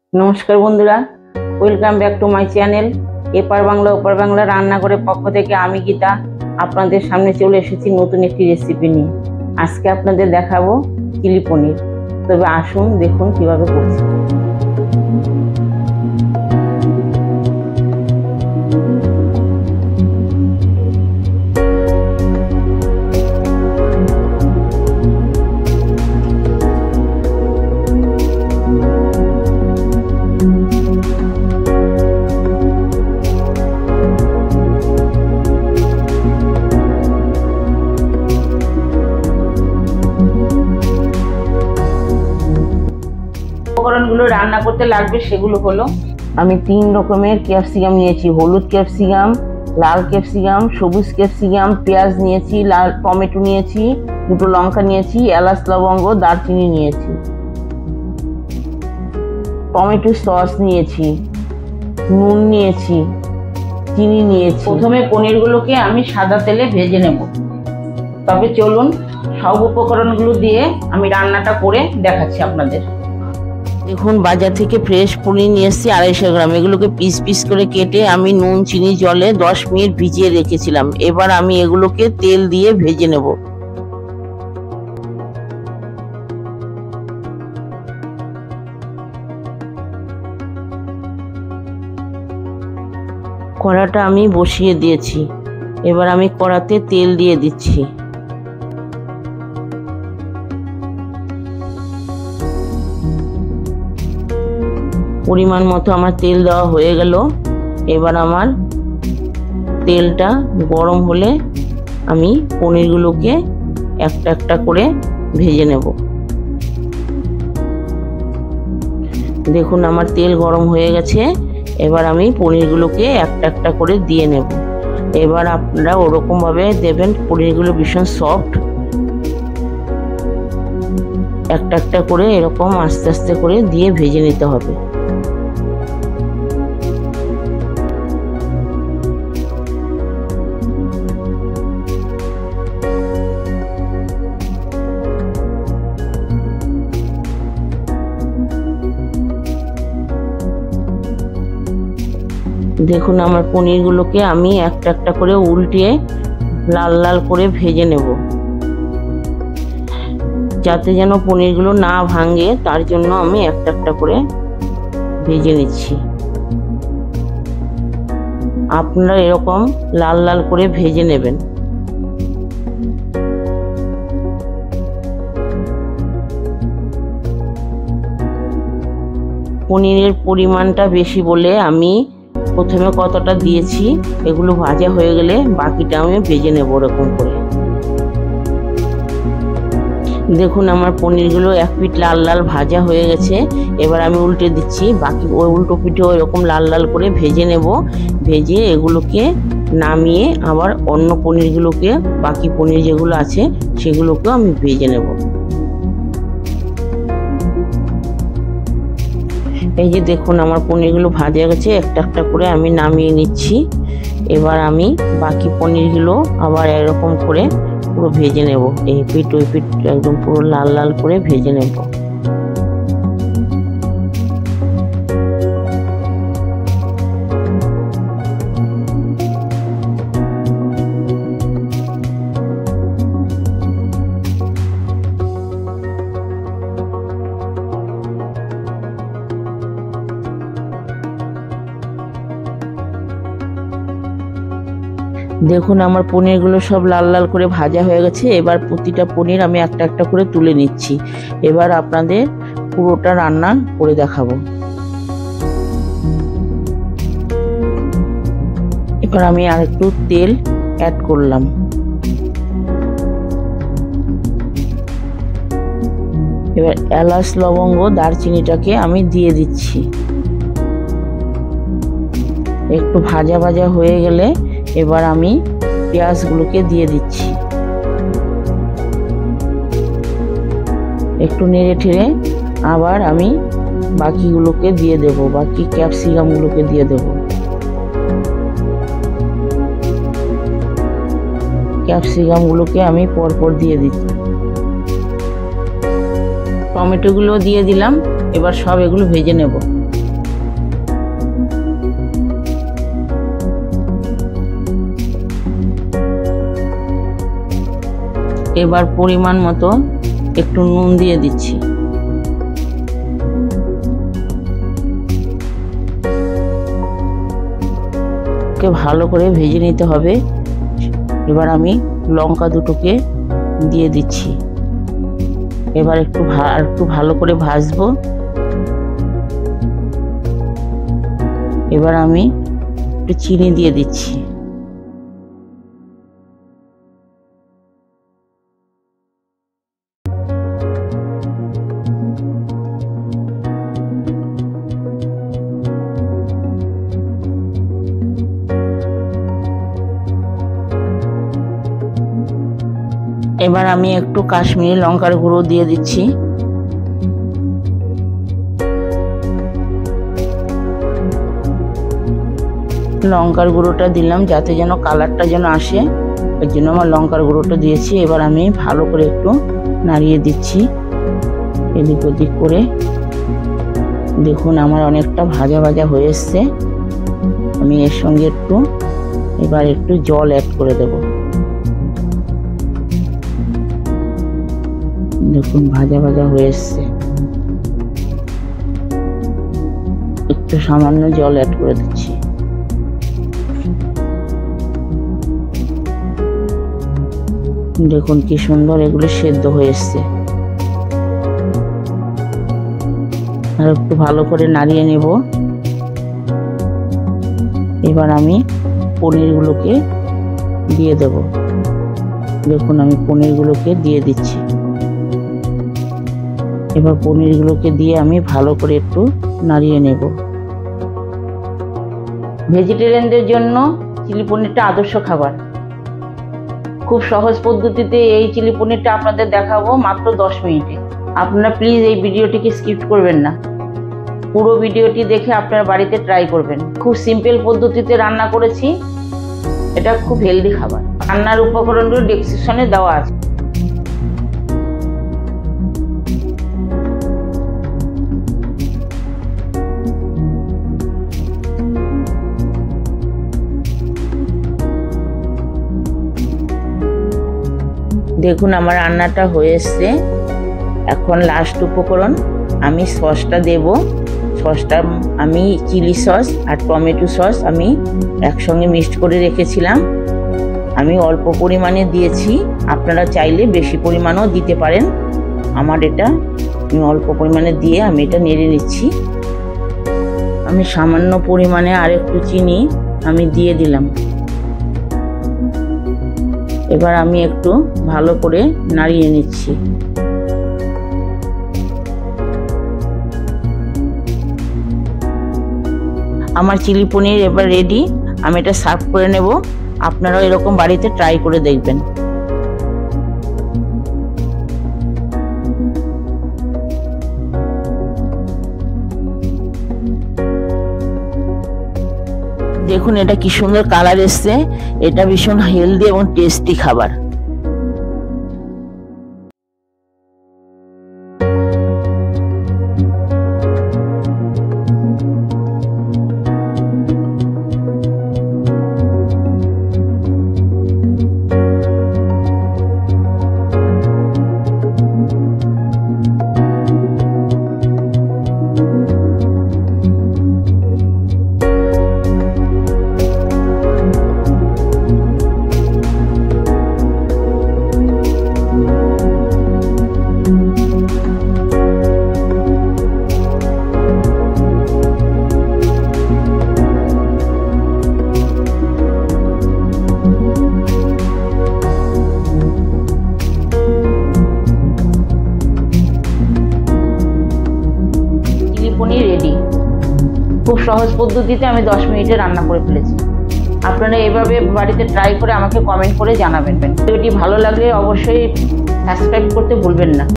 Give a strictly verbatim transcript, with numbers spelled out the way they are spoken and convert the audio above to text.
नमस्कार बंधुरा welcome back to my channel एपार बांगला ओपार बांगला रान्नाघोरेर पक्ष थेके आमी गीता आपनादेर सामने चले एसेछि नतून एकटी रेसिपि निये। आजके आपनादेर देखाबो चिली पनीर। तबे आसुन देखुन किभाबे करछि। उपकरणगुलो रान्ना करते लागबे सेगुलो हलो आमी तीन रकमेर कैप्सिकाम नियेछि, हलुद कैप्सिकाम, लाल कैप्सिकाम, सबुज कैप्सिकाम, पेঁয়াজ नियेछि, लाल टमेटो नियेछि, दुटो लंका नियेछि, एलाच लवंग, दारचिनी नियेछि, टमेटो सस नियेछि, नुन नियेछि, चिनी नियेछि। प्रथमे पनिरगुलोके आमी सादा तेले भेजे नेब। तबे चलुन सब उपकरणगुलो दिए आमी रान्नाटा करे देखाচ্ছি আপনাদের। देखुन बाजार থেকে फ्रेश पनिर নিয়ে এসেছি আড়াইশো গ্রাম। এগুলোকে পিস পিস করে কেটে আমি নুন চিনি জলে দশ মিনিট ভিজিয়ে রেখেছিলাম। এবার আমি এগুলোকে তেল দিয়ে ভেজে নেব। কড়াটা আমি বসিয়ে দিয়েছি। এবার আমি কড়াতে তেল দিয়ে দিচ্ছি। परिमाण मतो आमार तेल देওয়া হয়ে গেল। এবার আমার তেলটা গরম হলে আমি পনিরগুলোকে একটা একটা করে ভেজে নেব। দেখুন আমার তেল গরম হয়ে গেছে। এবার আমি পনিরগুলোকে একটা একটা করে দিয়ে নেব। এবার আপনারা ওরকম ভাবে দেবেন, পনিরগুলো ভীষণ সফট। একটা একটা করে এরকম আস্তে আস্তে করে দিয়ে ভেজে নিতে হবে। দেখুন আমার পনিরগুলোকে আমি একটা একটা করে উল্টিয়ে লাল লাল করে ভেজে নেব, যাতে যেন পনিরগুলো না ভাঙে তার জন্য আমি একটা একটা করে ভেজে নিচ্ছি। আপনারা এরকম লাল লাল করে ভেজে নেবেন। পনিরের পরিমাণটা বেশি বলে আমি প্রথমে কতটা দিয়েছি, এগুলো ভাজা হয়ে গেলে বাকিটা আমি ভেজে নেব এরকম করে। দেখুন আমার পনিরগুলো এক পিঠ লাল লাল ভাজা হয়ে গেছে। এবার আমি উল্টে দিচ্ছি। বাকি ওই উল্টো পিঠেও এরকম লাল লাল করে ভেজে নেব। ভেজে এগুলোকে নামিয়ে আবার অন্য পনিরগুলোকে, বাকি পনির যেগুলো আছে সেগুলোকেও আমি ভেজে নেব। এই যে দেখুন আমার পনিরগুলো ভাজা গেছে, একটা একটা করে আমি নামিয়ে নিচ্ছি। এবার আমি বাকি পনিরগুলো আবার এরকম করে পুরো ভেজে নেব। এই পিঠ ওই পিঠ একদম পুরো লাল লাল করে ভেজে নেব। দেখুন আমার পনিরগুলো সব লাল লাল করে ভাজা হয়ে গেছে। এবার প্রতিটা পনির আমি একটা একটা করে তুলে নিচ্ছি। এবার আপনাদের পুরোটা রান্না করে দেখাবো। এবার আমি আর একটু তেল অ্যাড করলাম। এবার এলাচ লবঙ্গ দারচিনিটাকে আমি দিয়ে দিচ্ছি। একটু ভাজা ভাজা হয়ে গেলে এবার আমি পেঁয়াজগুলোকে দিয়ে দিচ্ছি। একটু নেড়ে ঠেড়ে আবার আমি বাকিগুলোকে দিয়ে দেব, বাকি ক্যাপসিকামগুলোকে দিয়ে দেব। ক্যাপসিকামগুলোকে আমি পরপর দিয়ে দিচ্ছি। টমেটোগুলো দিয়ে দিলাম। এবার সব এগুলো ভেজে নেব। এবার পরিমাণ মতো একটু নুন দিয়ে দিচ্ছি। কে ভালো করে ভেজে নিতে হবে। এবার আমি লঙ্কা দুটোকে দিয়ে দিচ্ছি। এবার একটু একটু ভালো করে ভাজবো। এবার আমি একটু চিনি দিয়ে দিচ্ছি। এবার আমি একটু কাশ্মীরি লঙ্কার গুঁড়ো দিয়ে দিচ্ছি। লঙ্কার গুঁড়োটা দিলাম যাতে যেন কালারটা যেন আসে, এর জন্য আমার লঙ্কার গুঁড়োটা দিয়েছি। এবার আমি ভালো করে একটু নাড়িয়ে দিচ্ছি এদিক ওদিক করে। দেখুন আমার অনেকটা ভাজা ভাজা হয়ে এসছে। আমি এর সঙ্গে একটু এবার একটু জল অ্যাড করে দেব। দেখুন ভাজা ভাজা হয়ে এসছে। একটু সামান্য জল অ্যাড করে দিচ্ছি। দেখুন কি সুন্দর এগুলো সেদ্ধ হয়ে এসছে। আর একটু ভালো করে নাড়িয়ে নেব। এবার আমি পনিরগুলোকে দিয়ে দেব। দেখুন আমি পনিরগুলোকে দিয়ে দিচ্ছি। এবার পনিরগুলোকে দিয়ে আমি ভালো করে একটু নাড়িয়ে নেব। ভেজিটেরিয়ানদের জন্য চিলি পনিরটা আদর্শ খাবার। খুব সহজ পদ্ধতিতে এই চিলি পনিরটা আপনাদের দেখাবো মাত্র দশ মিনিটে। আপনারা প্লিজ এই ভিডিওটিকে স্কিপ করবেন না, পুরো ভিডিওটি দেখে আপনার বাড়িতে ট্রাই করবেন। খুব সিম্পল পদ্ধতিতে রান্না করেছি, এটা খুব হেলদি খাবার। রান্নার উপকরণগুলো ডেসক্রিপশনে দেওয়া আছে। দেখুন আমার রান্নাটা হয়ে এসছে। এখন লাস্ট উপকরণ আমি সসটা দেব। সসটা আমি চিলি সস আর টমেটো সস আমি একসঙ্গে মিক্সড করে রেখেছিলাম। আমি অল্প পরিমাণে দিয়েছি, আপনারা চাইলে বেশি পরিমাণও দিতে পারেন। আমার এটা আমি অল্প পরিমাণে দিয়ে আমি এটা নেড়ে নিচ্ছি। আমি সামান্য পরিমাণে আর একটু চিনি আমি দিয়ে দিলাম। এবার আমি একটু ভালো করে নাড়িয়ে নিচ্ছি। আমার চিলি পনির এবার রেডি। আমি এটা সার্ভ করে নেব। আপনারাও এরকম বাড়িতে ট্রাই করে দেখবেন। দেখুন এটা কি সুন্দর কালার এসছে। এটা ভীষণ হেলদি এবং টেস্টি খাবার। পনির রেডি। খুব সহজ পদ্ধতিতে আমি দশ মিনিটে রান্না করে ফেলেছি। আপনারা এভাবে বাড়িতে ট্রাই করে আমাকে কমেন্ট করে জানাবেন। ভিডিওটি ভালো লাগলে অবশ্যই সাবস্ক্রাইব করতে ভুলবেন না।